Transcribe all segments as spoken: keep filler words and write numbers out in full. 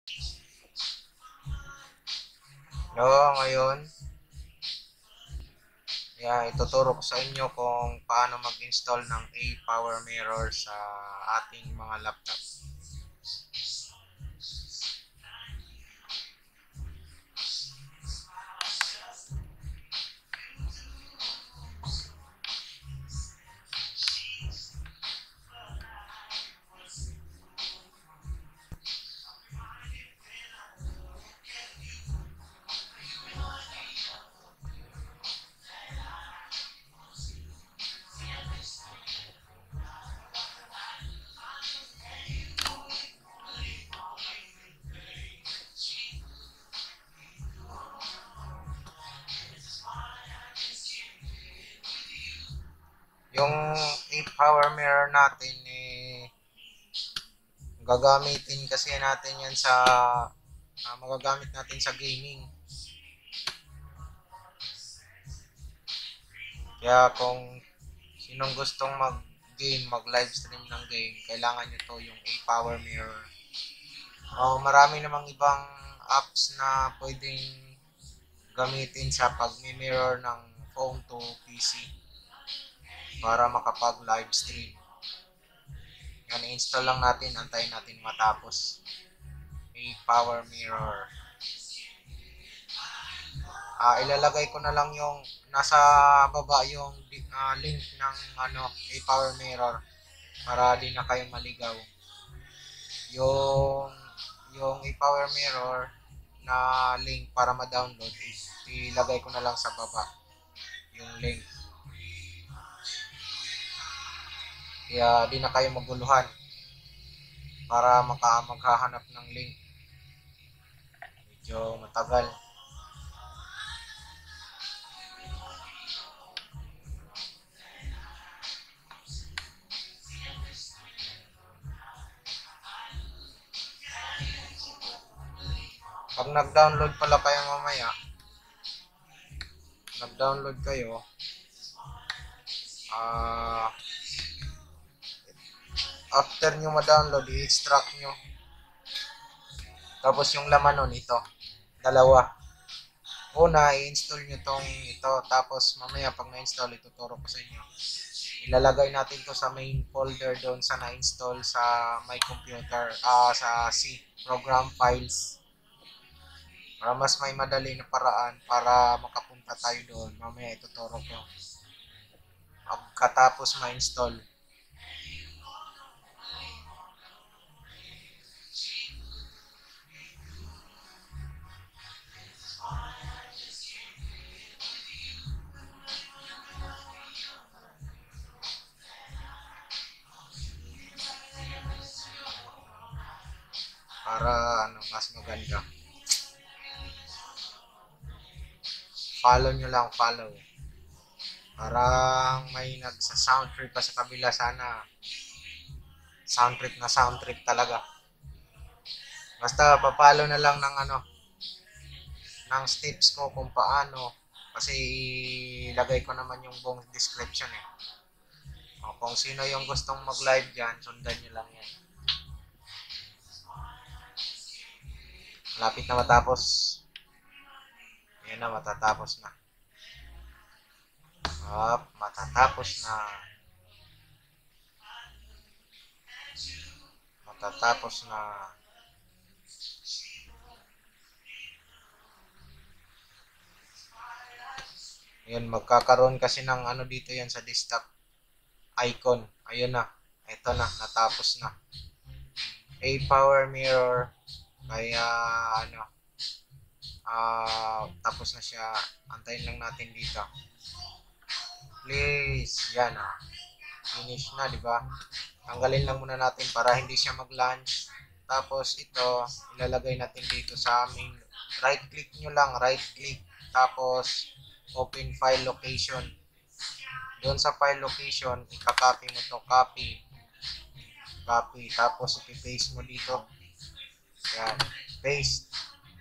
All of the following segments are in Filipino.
So, ngayon, yeah, ituturo ko sa inyo kung paano mag-install ng A Power Mirror sa ating mga laptop. Yung A Power Mirror natin, eh, gagamitin kasi natin yan sa, uh, magagamit natin sa gaming. Kaya kung sinong gustong mag-game, mag-live stream ng game, kailangan nyo to yung A Power Mirror. Oh, marami namang ibang apps na pwedeng gamitin sa pag-mirror ng phone to P C para makapag-live stream. Yan, i-install lang natin, antayin natin matapos. A Power Mirror. Ah, ilalagay ko na lang yung nasa baba yung uh, link ng ano, A Power Mirror para di na kayo maligaw. Yung yung A Power Mirror na link para ma-download, ilagay ko na lang sa baba yung link. Kaya di na kayo maguluhan para maka maghahanap ng link. Medyo matagal. Pag nag-download pala kayo mamaya, nag-download kayo, ah, uh, after nyo ma-download, i-extract nyo. Tapos yung laman nun, ito, dalawa. Una, i-install nyo tong ito. Tapos mamaya pag na-install, ituturo ko sa inyo. Ilalagay natin to sa main folder doon sa na-install sa my computer, uh, sa C, program files. Para mas may madali na paraan para makapunta tayo doon. Mamaya ituturo ko. Pagkatapos ma-install, para ano, mas maganda. Follow nyo lang, follow. Parang may nagsa-sound trip pa sa kabila, sana. Sound trip na sound trip talaga. Basta papalo na lang ng ano, ng steps ko kung paano. Kasi ilagay ko naman yung buong description eh. O, kung sino yung gustong mag-live dyan, sundan nyo lang yan. Malapit na matapos. Yan na, matatapos na. Up, matatapos na. Matatapos na. Yan, magkakaroon kasi ng ano dito yan sa desktop icon. Ayun na. Ito na, natapos na. A Power Mirror. Kaya ano, uh, tapos na siya. Antayin lang natin dito. Please, yan ah. Finish na, di ba? Tanggalin lang muna natin para hindi siya mag-launch. Tapos ito, ilalagay natin dito sa aming right click nyo lang, right click. Tapos open file location. Doon sa file location, ikakopy mo to, copy. Copy. Tapos ipi-paste mo dito. Yan. Paste.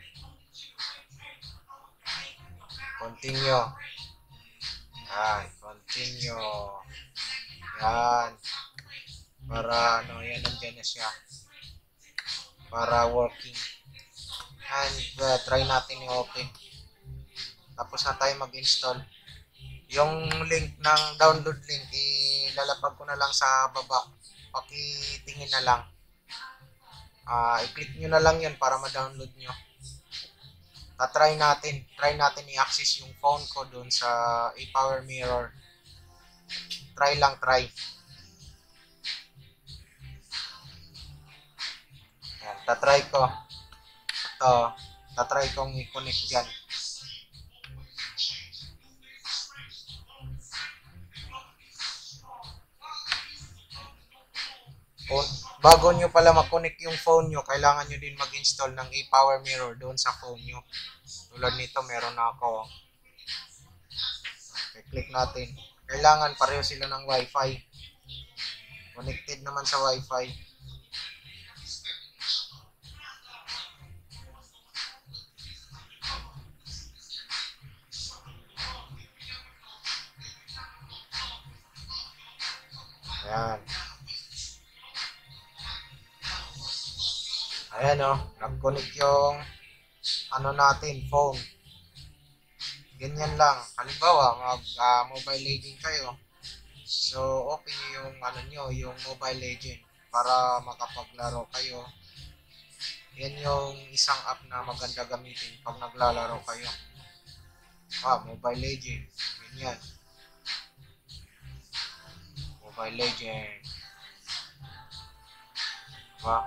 Continue. Yan. Continue. Yan. Para ano, yan, nandiyan na siya. Para working. And uh, try natin i-open. Tapos na tayo mag-install. Yung link ng download link, ilalapag ko na lang sa baba. Pakitingin na lang. Uh, i-click nyo na lang yun para ma-download nyo. Ta-try natin. Try natin i-access yung phone ko dun sa A-Power Mirror. Try lang, try. Yan, ta-try ko. Ito, ta-try kong i-connect dyan. Bago nyo pala mag-connect yung phone nyo, kailangan nyo din mag-install ng A-Power Mirror doon sa phone nyo. Tulad nito, meron na ako. Okay, click natin. Kailangan pareho sila ng Wi-Fi. Connected naman sa Wi-Fi. Ayan. Ayan o, oh, nag-connect yung ano natin, phone. Ganyan lang. Halimbawa, mag uh, Mobile Legend kayo. So, open nyo yung ano nyo, yung Mobile Legend para makapaglaro kayo. Yan yung isang app na maganda gamitin pag naglalaro kayo. Ah, Mobile Legend. Ganyan. Mobile Legend. Diba?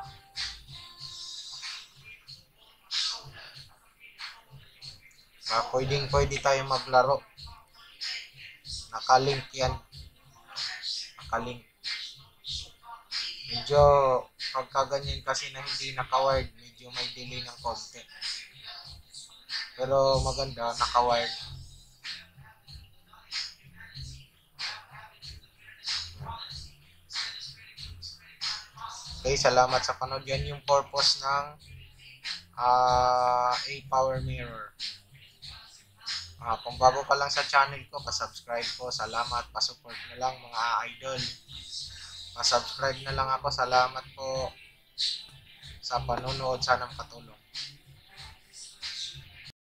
Uh, pwedeng pwede tayo maglaro. Nakalink yan. Nakalink. Medyo pagka ganyan kasi na hindi naka-wired, medyo may delay ng konti. Pero maganda, naka-wired. Okay, salamat sa panood. Yan yung purpose ng uh, A-Power Mirror. Uh, kung bago ka lang sa channel ko, pa-subscribe ko. Salamat, pa-support na lang mga idol. Pa-subscribe na lang ako. Salamat po sa panonood. Sana makatulong.